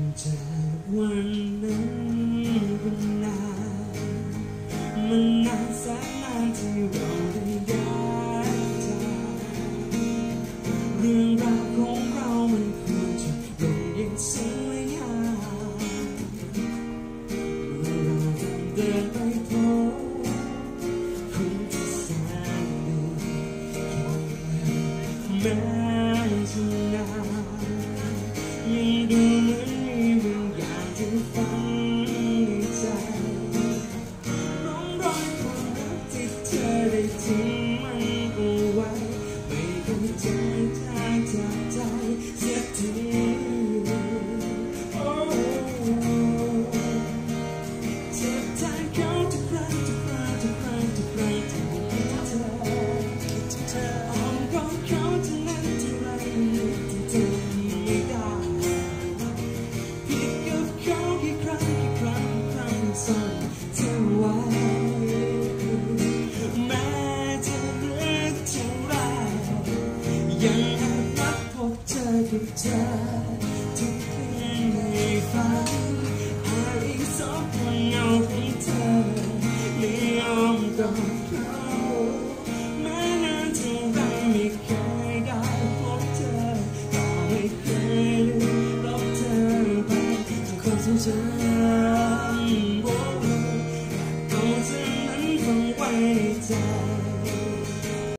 จากวันนั้นเป็นนานมันนานแสนนานที่เราได้ย้ายจากเรื่องราวของเรามันควรจะลงอย่างสวยงามเมื่อเราเดินไปพบคนที่แสนดีแม้จะนานยังดูเหมือนมีบางอย่างที่ฝังในใจร่องรอยความรักที่เธอได้ทิ้งมันเอาไว้ไม่เข้าใจทางจากใจเสียทีเจ็บแทนเขาทุกครั้งทุกครั้งทุกครั้งทุกครั้งที่คิดถึงเธออ้อมกอดเขาเท่านั้นเท่าไรที่เธอไม่ได้ผิดกับเขากี่ครั้งกี่ครั้งกี่ครั้งซ่อนเธอไว้แม้จะเลือกเท่าไรยังแอบรักพบเจอกับเธอทุกคืนในฝันอาจอีกสองคนเงาของเธอไม่ยอมกอดเขาแม้นานเท่าไรไม่เคยได้พบเธอต่อไม่เคยลืมลบเธอไปทุกความทรงจำ